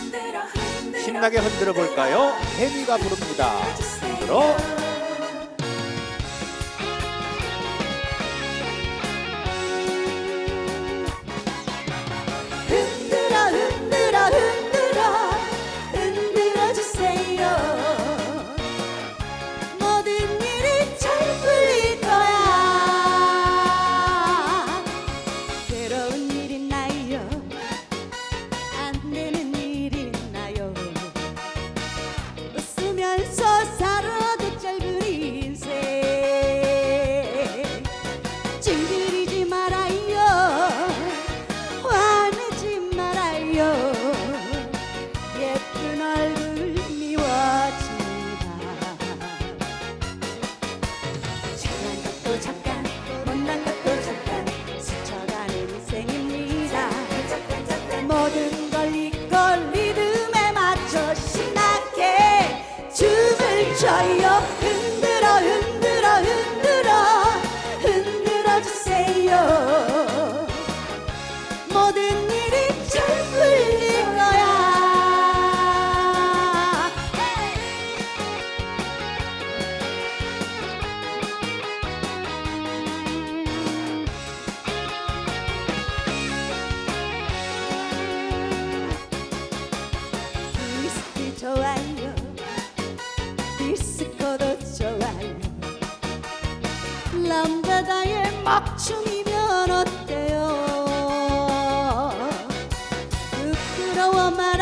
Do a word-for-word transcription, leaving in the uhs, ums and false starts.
신나게 흔들어 볼까요? 혜미가 부릅니다. 흔들어. 흔들어 흔들어 흔들어 흔들어 주세요. 모든 일이 잘 풀릴 거야. 괴로운 일 있나요? 안 되는 일 있나요? 웃으면서 살아도 짧은 인생 찡그리지 말아요. 화내지 말아요. 예쁜 얼굴 미워지마. 잘난 것도 잠깐 못난 것도 잠깐 스쳐가는 인생입니다. 모든 걸 잊고 리듬에 맞춰 신나게 춤을 춰요. 흔들어 흔들어 흔들어 흔들어 주세요. 모든 일이 잘 풀릴 거야. 디스크 좋아요. 디스코도 좋아요. 람바다에 막춤이면 어때요? 부끄러워 말